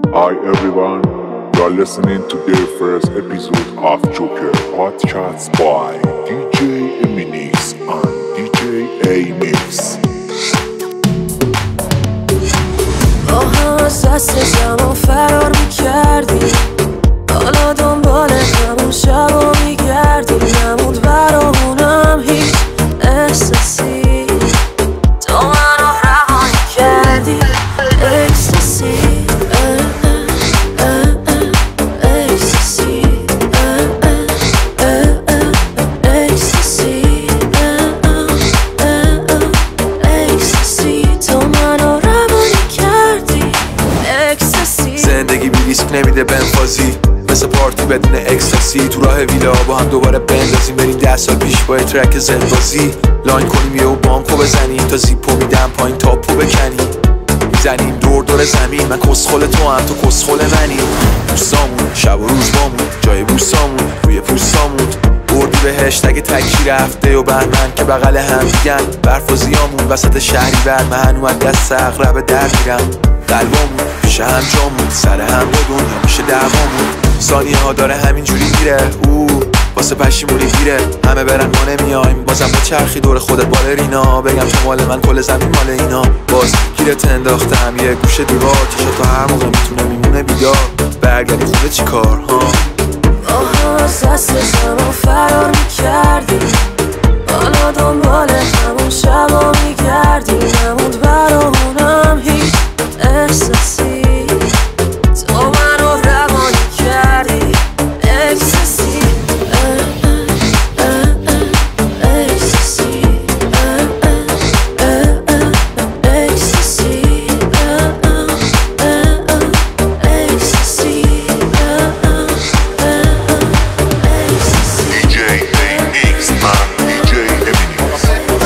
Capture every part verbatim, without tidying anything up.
Hi everyone, you are listening to the first episode of Joker Podcast by دی جی Eminix and دی جی A-Mix. با هم از دست زمان فرار میکردیم، حالا دنبال همون شبا میگردیم. نمود برامونم هیچ احساسی، تو منو رهایی کردی. اکستاسی نمیده بنفازی مثل پارتی بدون اکستاسی. تو راه ویلا با هم دوباره بندازیم، بریم ده سال پیش با ترک زندبازی. لاین کنیم یه و بانکو بزنیم، تا زیپو میدم پایین تاپو بکنیم. میزنیم دور دور زمین، من کسخل تو هم تو کسخل منی. دوستامون شب و روز بامون، جای بوسامون روی پوستامون. بردی بهشت اگه تکی رفته و بهمن که بغل هم دیگن. برف و زیامون وسط شهری بر من هنوز دست اغرب در میرم. قلبامون پیش هم جامون، سر هم بدون همیشه دعوامون. ثانیه ها داره همینجوری میره، او واسه پشیمونی گیره. همه برن ما نمیایم، بازم با چرخی دور خودت بالرینا. بگم تو مال من کل زمین مال اینا. باز گیرت انداختم یه گوشه دیوار، چشا تا هر موقع میتونه میمونه بیدار. برگردی خونه چی کار ها؟ آها از دست زمان فرار میکردیم، حالا دنبال همون شبا میگردیم. نمود برامونم هیچ احساسی، تو منو روانی کردی. اکستاسی اکستاسی اکستاسی اکستاسی. دی جی A-Mix من دی جی Eminix.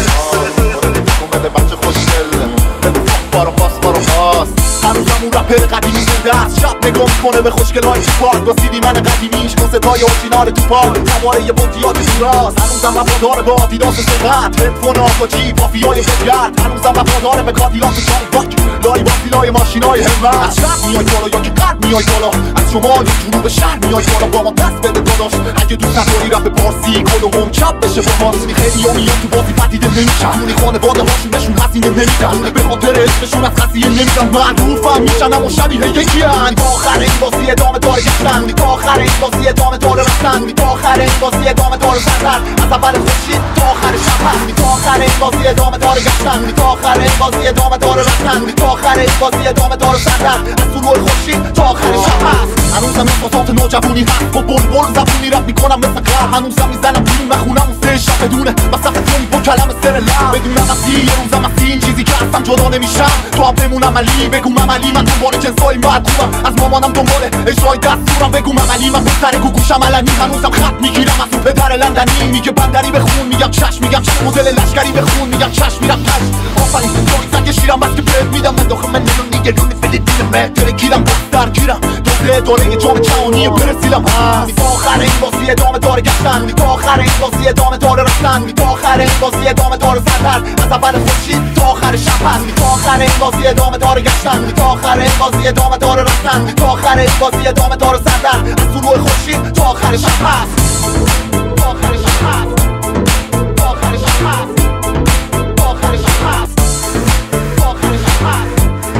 بچه خوشگل بگو بارو پاس بارو پاس. هنوزم اون رپر قدیمی زنده است، شب نگاه میکنه به خوشگلای تو پارک. با سیدی من قدیمیش با صدای اورجینال تو پارک. تماره یه بونتیات دوراست، هنوزم وفاداره به آدیداس سقط. هدفون آقاجی بافیای بگرد، هنوزم وفاداره به کادیلاک چای باک. لای بافیلای ماشینای همت. از شب میای بالا یا که قد میای بالا، از شمال جنوب شهر میای بالا. با ما دست بده داداش اگه دوست نداری رپ پارسی کل و هم چپ بشه با مارسی. خیلی ها میان تو بازی پدیده نمیشن، اونی خانواده هاشون بهشون حسینه نمیدن. به خاطر اسمشون از قضیه نمیدن، معروفم میشن اما شبیه یکی هن. تا آخر این بازی ادامه داره گشتن، تا آخر این بازی ادامه داره رفتن. تا آخر این بازی ادامه داره سردر، از اول خورشید تا آخر شب هست. تا آخر این بازی ادامه داره گشتن، تا آخر این بازی ادامه داره رفتن. تا آخر این بازی ادامه داره سردر، از طلوع خورشید تا آخر شب هست. هنوزم احساسات نوجوانی هست، با بلبل زبونی رپ میکنم مثل قهر. هنوزم میزنم بیرون مخونم اون سه شب بدونه وسط جون با کلمه سر لب. بدونم اصلی یه روزم اصلی این چیزی که هستم جدا نمیشم. تو هم بمونم علی بگو مملی، من دنبال جنسای معدومم. از مامانم دنبال اجرای دستورم، بگو مملی من پسر گوگوشم علنی. هنوزم خط میگیرم از اون پدر لندنی، میگه بندری بخون میگم چشم، میگم چشم. مدل لشکری بخون میگم چشم، میرم کش. آفرین جایی زنگ شیرم بس که بهت میدم. من داخل من نمون نگرونی فیلیپین مهتره گیرم دستر گیرم. دوله داره جام جهانی برسیدم هست. تا آخر این بازی ادامه داره گشتن، تا آخر این بازی ادامه داره رفتن. تا آخر این بازی ادامه داره سردر، از اول خورشید تا آخر شب هست. تا آخر این بازی ادامه داره گشتن، تا آخر این بازی ادامه داره رفتن. تا آخر این بازی ادامه داره سردر، از طلوع خورشید تا آخر شب هست. تا آخر شب هست، تا آخر شب هست، تا آخر شب هست، تا آخر شب هست.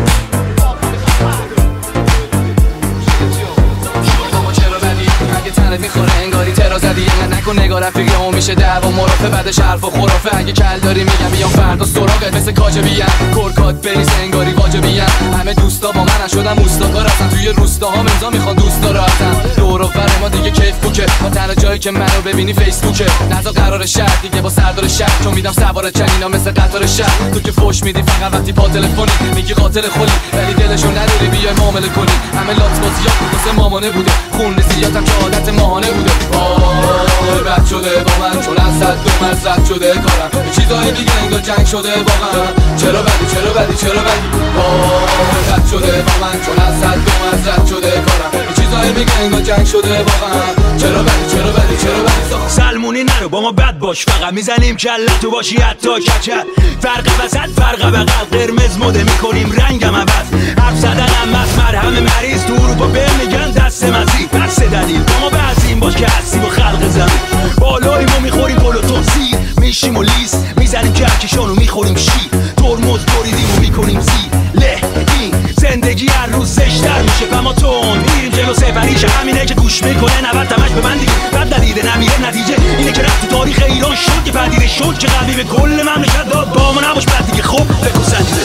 تنت میخوره انگاری ترا زدی، اینقدر نکن نگاه رفیقی هم میشه دعوا مرافه. بعدش حرف و خرافه، اگه کل داری میگم بیام فردا سراغت. مثل کاجبیان کرکات بریز انگاری واجبیان. همه دوستا با من شدن موستاکار هستن، توی روستاها امضا میخوان دوستا رو هستن. دور و بر ما دیگه کیف کوکه، با تنها جایی که منو ببینی فیسبوکه. نزا قرار شهر دیگه با سردار شهر، چون میدم سوار چنینا مثل قطار شهر. تو که فوش میدی فقط وقتی با تلفنی، میگی قاتل خلی ولی دلشو نداری بیای معامله کنی. همه لات بازیات واسه مامانه بوده، خون زیادم که عادت ماهانه بوده. آه رد شده با من چون از صد دو مرز رد شده کارم. چیزای دیگه انگار جنگ شده واقعا. چرا بدی چرا بدی چرا بدی. آه رد شده با من چون از صد دو مرز رد شده کارم. چیزای دیگه انگار جنگ شده واقعا. چرا بدی چرا بدی چرا بدی. سلمونی نرو با ما بد باش، فقط میزنیم کله تو باشی حتی کچل. فرق وسط فرق بغل، قرمز مده میکنیم رنگم عوض. حرف زدنم از مرهم همه مریض تو اروپا بهم میگن دست مزی. بس دلیل با ما بعضیم باش که هستیم و خلق زمین. بالاییم و میخوریم گل و توزیر، میشیم و لیست میزنیم کهکشان و میخوریم شیر. ترمز بریدیم و میکنیم زیر له این زندگی هر روز زشتر میشه و ما تون میریم جلو سفریش. همینه که گوش میکنه نبرد تمش به من دیگه. بد دلیل نمیره نتیجه اینه که رفت تو تاریخ ایران شد که پدیده شد که قلبی به کل مملکت داد. با ما نباش بعد دیگه خب بگو سنجیده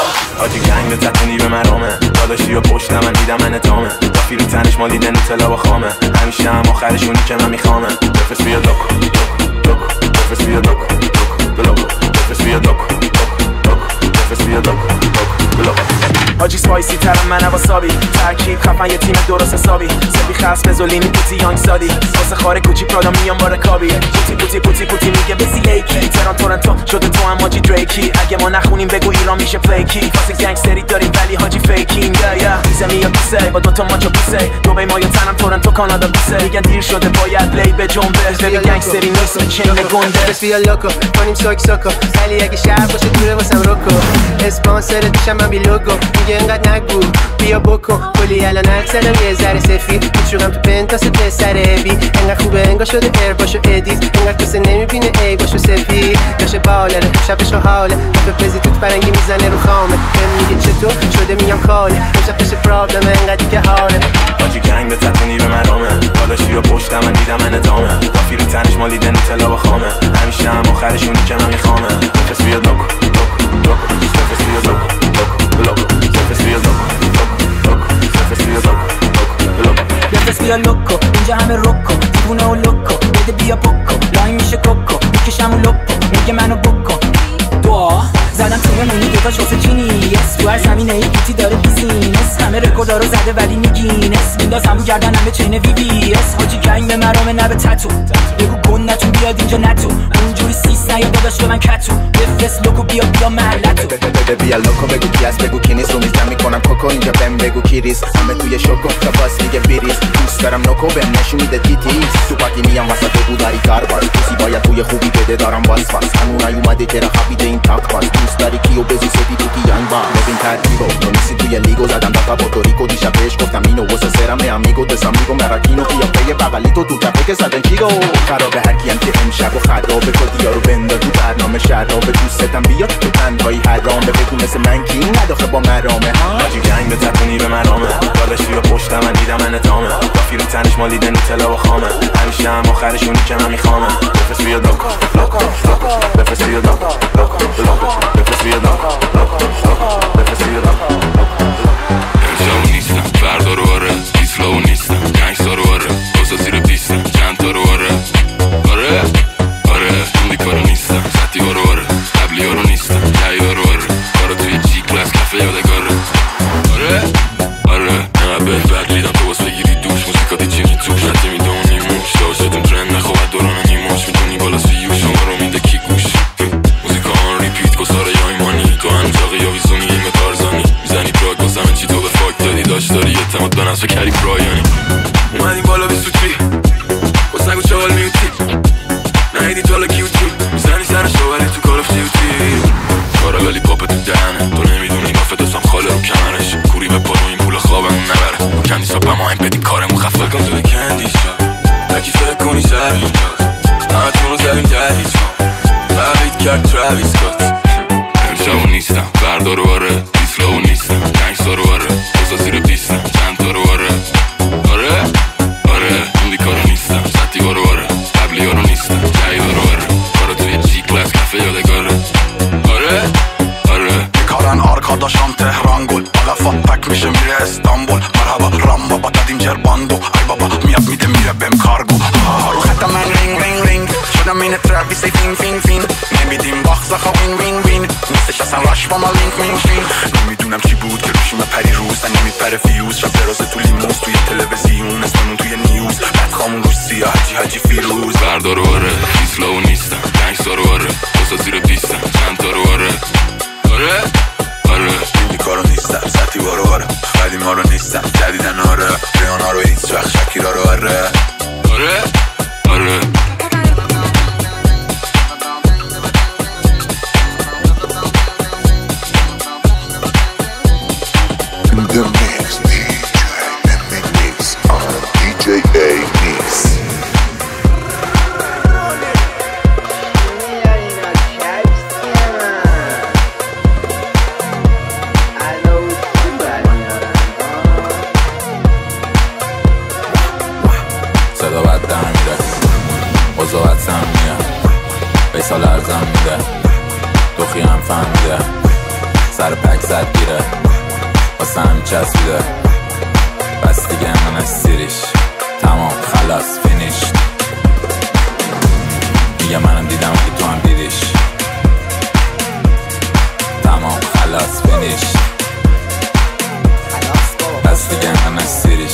آجی گنگ به تطونی به مرامه. داداشی و پشت من دیدم من اتامه. دافی رو تنش مالی دن نوتلا و خامه. همیشه هم آخرشونی که من میخوامه. بفرست بیا دوکو دوکو بفرست بیا دوکو دوکو بفرست بیا دوکو دوکو بفرست بیا دوکو دوکو. آجی سپایسی ترم من واسابی. ترکیب خفن یه تیم درست حسابی. سبی خاص بزولینی پوتی یانگ سادی. واسه خاره کوچی پرادا میام با رکابی. پوتی پوتی پوتی پوتی میگه بسی لیکی. تهران تورنتو شده تو هم آجی دریکی. اگه ما نخونیم بگو ایران میشه پلیکی. واسه گنگستری داریم ولی حاجی فیکینگ. یا یا میزمی یا بیسه با دوتا ماچو بیسه. دبی ما یا تنم تورنتو کانادا بیسه. میگن دیر شده باید لی به جنبه. ببین گنگستری نیست به چنگ گنده. بس بیا لوکو کنیم سوک سوکو. ولی اگه شهر باشه دوره واسم روکو. اسپانسر دیشم من بی لوگو. میگه انقدر نگو بیا بکن. کلی الان اکسلم یه ذره سفید. میچورم تو پنتاس پسر بی. انقدر خوبه انگار شده ایر باشو ادیت. انقدر کسی نمیبینه ای باشو سفید. داشه باله شبش رو حاله. تو پزی توت برنگی میزنه رو خامه. هم میگه چطور شده میگم کاله. امشب پشه پرابلم انقدری که حاله. آجی گنگ به تطونی به مرامه. داداشی و پشت من دیدم من اتامه. دافی رو تنش مالی دن نوتلا و خامه. همیشه هم آخرشونی که من میخوامه. بفرست بیا دوکو دوکو دوکو بفرست بیا دوکو دوکو بفرست بیا دوکو دوکو بفرست بیا دوکو بفرست بیا لوکو. اینجا همه روکو دیوونه و لوکو. بده بیا پوکو لاین میشه کوکو. میکشم و لوکو میگه منو بکن. دعا زدم توی مونی دوتاش واسه جینیس. تو هر زمینه ای بیتی داره بیزینس. همه رکوردا رو زده ولی میگینس. مینداز همون گردن همه چین وی بی اس. حاجی گنگ به مرامه نه به تتو. بگو گن نتون بیاد اینجا نتو. اونجوری سیس نیا داداش به من کتو. بفرست لوکو بیا بیا محلتو. بده بیا لوکو بگو کی است بگو کی نیست. رو میزم میکنم کوکو اینجا بهم بگو کی ریست. همه توی شوکو تا باس میگه بیریز. دوست دارم نوکو بهم نشون میده تیتیز. تو پاکی میام واسه تو داری کار باز. کسی باید توی خوبی بده دارم باز باز. همون نیومده که رخابیده این تاک باز. دوست داری کیو بزی سدی تو کی یانگ با. ببین ترتیبو تو نیستی توی لیگو. زدم داتا پورتوریکو دیشب بهش گفتم اینو واسه سرم امیگو دسامیگو مراکینو قیافه بغلی تو تو کفه که زدن کیگو. خرابه هر کیم که امشب و خرابه کدی یارو بنده تو برنامه شرابه. دوستتم بیاد تو تنهایی حرامه. بگو مثل من کی نداخه با مرامه. آجی گنگ به تطونی به مرامه. داداشی و پشت من دیدم من اتامه. دافی رو تنش مالی دن نوتلا و خامه. همیشه هم آخرشونی که من میخوامه. بفرست بیا دوکو دوکو دوکو بفرست بیا دوکو دوکو دوکو بفرست بیا دوکو دوکو دوکو بفرست بیا دوکو. امشب نیستم فردا رو آره. ایسلاو نیستم گنگستا رو آره. بازا زیر پیستم چند تا رو آره. آره آره دولی کارو نیستم. سطی ها رو آره. قبلی ها رو نیستم جایی ها رو آره. کارو توی جی کلاس کفه یادگاره. آره آره نه به بد لیدم تو باز بگیری دوش. موسیقاتی چی میتوش نتی میدونی موش. داشتتون ترند نخواهد دوران نیماش. میتونی بالا سیو شما رو میده کی گوش. موسیقا آن ریپیت گساره یا ایمانی. تو هم جاقی یا ویزونی اینگه تارزانی. میزنی دراگ باز همه چی تو به فاک دادی. داشت داری اعتماد به نفس و کری برایانی. اومدیم بالا بیستو چی بس نگو چوال میوتی. نهیدی تالا کیوتی. میزنی سرش دوبری تو کار اف دیوتی. کارا ولی پاپ تو دهنه. تو نمیدونی نافه دستم خاله رو کمرش. کوری به پانو این پول خوابمون نبره. با کندی سا بمایم بدیم کارمون خفه. بکن تو به کندی شا نکی فکر کنی سر اینجاست. همه تون رو زدیم ده هیچ کن. فقید کرد تراویس کات. امشب نیستم فردا رو آره. ایسلاو نیستم گنگستا رو آره. بازا زیر پیستم چند تا رو آره. آره آره دولی کارو نیستم. سطی ها رو آره. قبلی ها رو نیستم جایی ها رو آره. کارو توی جی کلاس کفه یادگاره. آره آره کارن آرکاداشم تهران گل. بالا تک میشه میره استانبول. مرحبا رام بابا دادیم جرباندو. ای بابا میاد میده میره بهم کارگو. رو خطم من رینگ رینگ رینگ. شدم این تراویس فین فین فین. نمیدیم باخت زخا وین وین وین. نیستش اصلا راش با ما لینک مین شین. نمیدونم چی بود که روشیم پری روز. و نمیپره فیوز شب درازه تو لیموز. توی تلویزیون اسممون توی نیوز. بدخامون روش سیاه هجی هجی فیروز. فردا رو آره. ایسلاو نیستم گنگستا رو آره. بازا زیر پیستم چند تا رو آره. آره آره دولی کارو نیستم. سطی بارو آره. قدیم ها رو نیستم جدیدن آره. ریان ها رو هیچ وقت شکیرا رو آره. آره آره The mix. واسد گیره واسه همین چسبیده بس دیگه من از سیریش تمام خلاص فینیش میگه منم دیدم که تو هم دیدیش تمام خلاص فینیش بس دیگه من از سیریش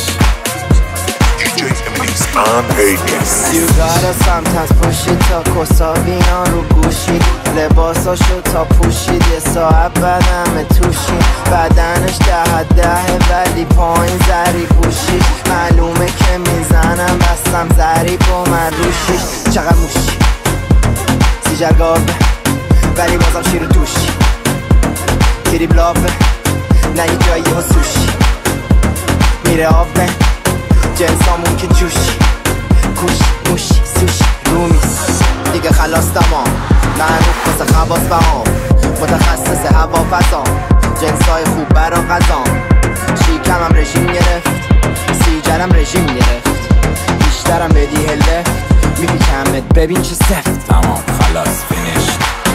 سیگار سمت پوشید تا کسابینا رو گوشید لباساشو تا پوشید یه ساعت بعد همه توشید بدنش ده ده ولی پایین زری پوشید معلومه که میزنم بستم زری با من روشید چقدر موشی سیجرگابه ولی بازم شیر توشی تریب لابه نه یه جایی ها سوشی میره آبه جنسامون که جوشی کوشی موشی سوشی رومیز دیگه خلاص تمام من رو کس خواص بهام متخصص هوا فضام جنسای خوب برا غذام شیکمم رژیم گرفت سیجرم رژیم گرفت بیشترم بدی هله میپیکمت ببین چه سفت تمام خلاص فینیش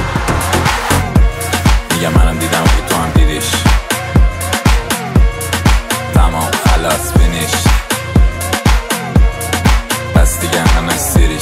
میگه منم دیدم که تو هم دیدیش تمام خلاص فینیش بس دیگه من از سیریش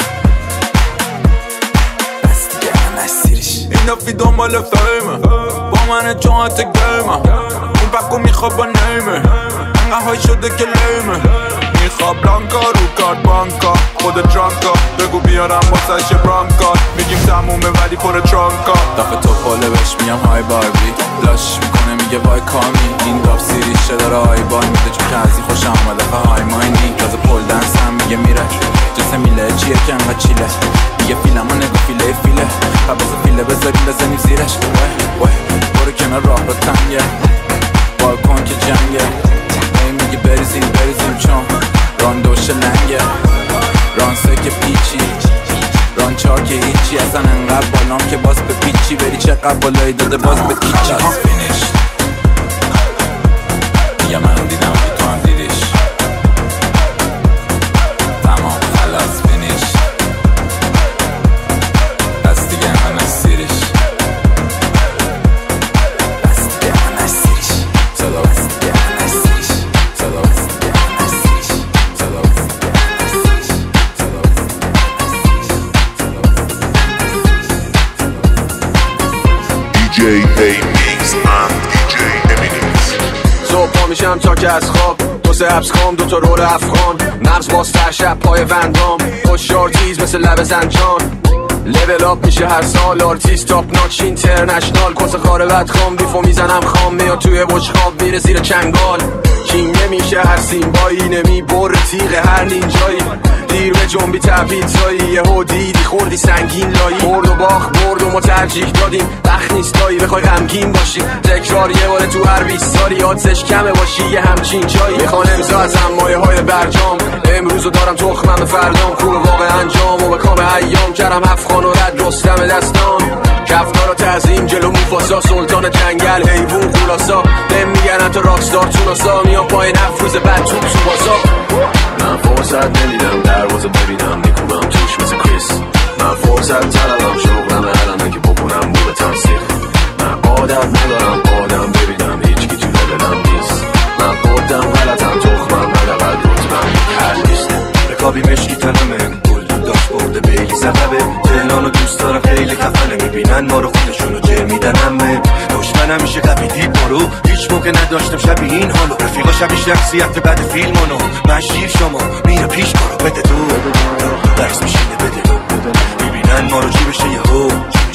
بس دیگه من از سیریش این دفعی دنبال فیمه با من جهات گیمه اون بکو میخواب با نیمه انقه های شده که لیمه میخواب بلانکا رو کارت بانکا خود درانکا بگو بیارم باسش برانکا میگیم تمومه ولی پر ترانکا دفعه تو پاله بهش میگم های باربی لاش میکنه میگه وای کامی این داف سیریشه داره های بای میده چون که ازی خوشم اومده فه های ماینی تازه پول دنس هم میگه میره جسه میله چیه که انقه چیله میگه فیلم ها نگو فیله فیله حباز فیله بذاریم بزنیم زیرش وای وای برو کنار راه رو تنگه بالکن که جنگه ای میگه بریزیم بریزیم چون راندوش لنگه رانسه که پیچی ران چار که هیچی اصلا انقدر بالام که باز به پیچی بری چقدر بالایی داده باز به کیچی فینیش میگه منم دیدم که تو هم دیدیش تمام خلاص فینیش بس دیگه من از سیریش بس دیگه من از سیریش صدا بس دیگه من از سیریش صدا بس دیگه من از سیریش صدا بس دیگه من از سیریش صدا بس دی جی A Mix and دی جی Eminix. صبح پا میشم تا که از خواب دو سه حبس خام دو تا رول افغان مغز بازتر شب پای وندام خوشیار تیز مثل لب زنجان لیول آپ میشه هر سال آرتیست تاپ ناچ اینترنشنال کس خاره بد خام بیفو میزنم خام میاد توی بشخاب میره زیر چنگال کیم نمیشه هر سیمبایی نمی بر تیغ هر نینجایی دیر به جنبی تبید زایی یه هو دیدی خوردی سنگین لایی برد و باخ برد و ما ترجیح دادیم بخت نیست دایی بخوای غمگین باشی تکرار یه باره تو هر بیست سالی آدزش کمه باشی یه همچین جایی میخوان امضا ازم مایه های برجام امروزو دارم تخمم فردام خوب واقع انجام و به کام ایام کردم افغان و رد رستم دستان کفتار و تعظیم جلو موفاسا سلطان جنگل حیوون خلاصا نم میگن تو راکستار توناسا میام پای نفروز بد تو تو بازا من فرصت نمیدم دروازه ببینم میکوبم توش مثل کریس من فرصت طلبم شغلم علمه که بکنم بوده تنسیخ من عادت ندارم آدم ببینم هیچ کی تو لبلم نیست من خودم غلطم تخمم ندقل رتبم حل نیست رکابی مشکی تنمه گل داشت برده به یکی سببه تهرانو دوست دارم خیلی خفنه میبینن ما رو خودشونو جه میدن همه دشمنم میشه قوی دید ما رو هیچ موقع نداشتم شبیه این حالو رفیقا شبیه شخصیت بعد فیلمانو من شیر شما میره پیش کارو بده تو درس میشینه بده تو میبینن ما رو چی بشه یه هو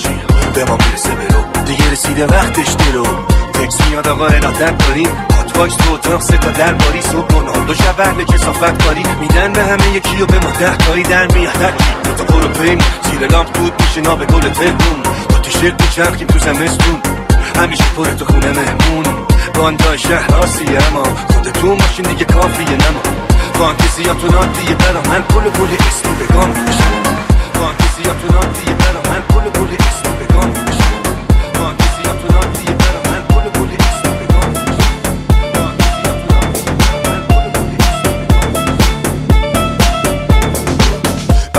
به ما میرسه برو دیگه رسیده وقتش درو تکس میاد آقا ارادت داریم هاتواکس تو اتاق سه تا در باری صبح کنال دو شب اهل کسافت کاری میدن به همه یکی و به ما ده تایی در میاد دو تا برو پیمون زیر لامپ دود میشه ناب گل تهمون دو تیشرت میچرخیم تو زمستون همیشه پر تو خونه مهمون باندای شهر آسیه اما خودتون ماشین دیگه کافیه نما فانتزیاتون عادیه برا من پول پول اسمی بگام میشه فانتزیاتون عادیه برا من پول پول اسمی بگام میشه فانتزیاتون عادیه برا من پول پول اسمی بگام میشه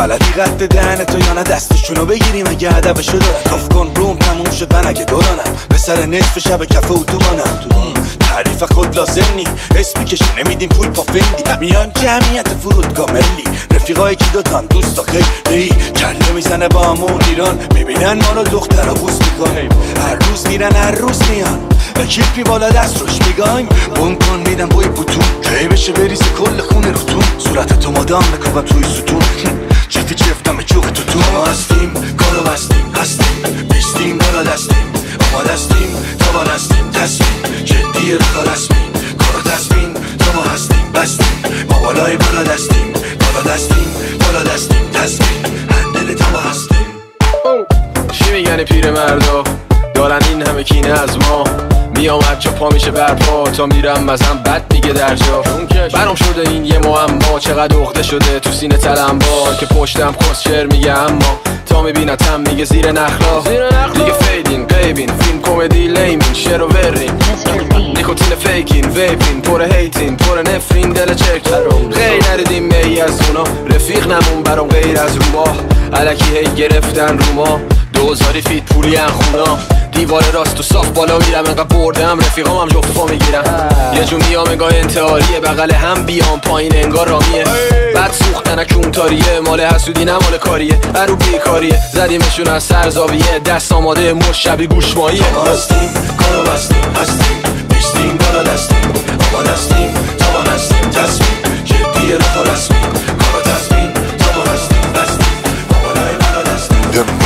بلدی قد دهن تو یا نه دستشونو بگیریم اگه هدفشو داره کاف کن روم تموم شد من اگه دورانم به سر نصف شب کف اتوبانم تعریف خود لازم نی اسمی کشی نمیدیم پول پا فندی میان جمعیت فرودگاه ملی رفیقای کی دوتان دوست تا خیلی کله میزنه با همون ایران میبینن ما رو دخترها بوس میکنه هر روز میرن هر روز میان و کیپی بالا دست روش میگایم بون کن میدم بوی بوتون کی بشه بریزه کل خونه روتون صورت تو مادام بکوبم توی ستون چیفی چفتم به جوق تو تو ما هستیم کارو بستیم هستیم بیستیم بالا دستیم ما دستیم تا با دستیم تصمیم جدی رخا رسمیم کارو تصمیم تا ما هستیم بستیم ما بالای بالا دستیم بالا دستیم بالا دستیم تصمیم هندل تا ما هستیم چی میگن پیر مردا دارن این همه کینه از ما میامد جا پا میشه برپا تا میرم مزم بد میگه در جا برام شده این یه معما چقدر عقده شده تو سینه تلم بار که پشتم کسچر میگه اما تا میبینتم میگه زیر نخلا دیگه فیدین قیبین فیلم کمدی لیمین شعر و ورین نیکوتین فیکین ویپین پر هیتین پر نفرین دل چک خیلی نریدیم می از اونا رفیق نمون برام غیر از روما علکی هی گرفتن روما دوزاری فیت پولی ان خونا دیوار راست و صاف بالا میرم انقدر بردم رفیقام هم جفا میگیرم یه جو میام انگاه انتحاریه بغل هم بیام پایین انگار رامیه بعد سوختن کونتاریه مال حسودی نه مال کاریه برو بیکاریه زدیمشون از سر زاویه دست آماده مش شبی گوشماییه ما هستیم کارو بستیم هستیم بیستیم بالا دستیم ما دستیم تا ما هستیم تصمیم جدی رفا رسمیم کارو تصمیم تا ما هستیم بستیم ما بالای بالا دستیم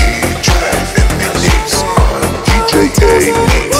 دی جی ای Mix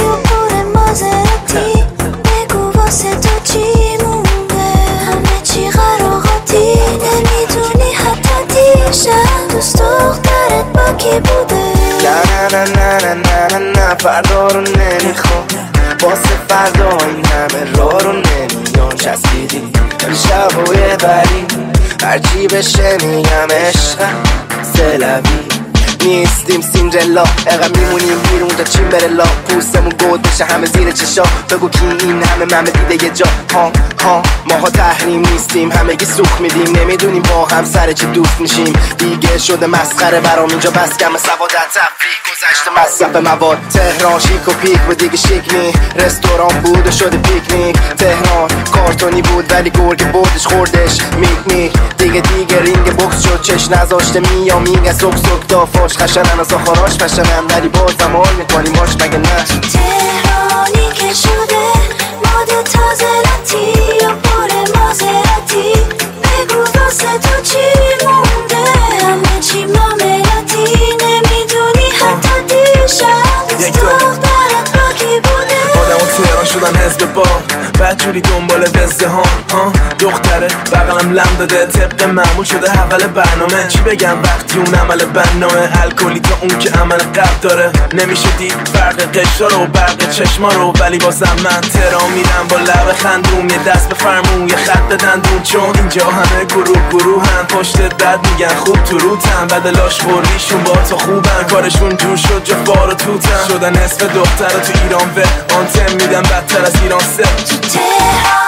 بگو واسه تو چی مونده همه چی قراغاتی نمیدونی حتی دیشب دوست دخترت با کی بوده نه نه نه نه نه نه نه فردا رو نمیخوام واسه فردا این همه راه رو نمیان چسبیدی شب و یه بری هرچی بشه میگم عشقم سلوی نیستیم سیندرلا اقا میمونیم بیرون تا چین بره لا پوستمون گود بشه همه زیر چشا بگو کی این همه ممه دیده یه جا ها ها ماها تحریم نیستیم همگی سوخ میدیم نمیدونیم با هم سر چی دوست میشیم دیگه شده مسخره برام اینجا بس کم سوادت تفریح گذشته مصرف مواد تهران شیک و پیک و دیگه شیک نی رستوران بود و شده پیکنیک تهران کارتونی بود ولی گرگ بردش خوردش میک میک دیگه دیگه رینگ بوکس شد چش نذاشته میام اینگه سک سک دافاش خشنن از آخراش پشنن ولی بازم حال میکنی ماش مگه نه تهرانی که شده ماد تازه لاتی یا پر مازراتی بگو واسه تو چی مونده همه چی معاملاتی نمیدونی حتی دیشب دوست دخترت با کی بوده آدم و تهران شدن حزب با بدجوری دنبال وزده ها ها دختره بغلم لم داده طبق معمول شده اول برنامه چی بگم وقتی اون عمل برنامه الکلی تا اون که عمل قبل داره نمیشه دید فرق قشا رو برق چشما رو ولی بازم من تهران میرم با لب خندون یه دست بفرمون یه خط دندون چون اینجا همه گروه گروه هم پشتت بد میگن خوب تو روتن بدلاش خوریشون با تو خوبن کارشون جور شد جا فار و توتن شدن نصف دختر تو ایران و آنتن میدن بدتر از ایران سه تهران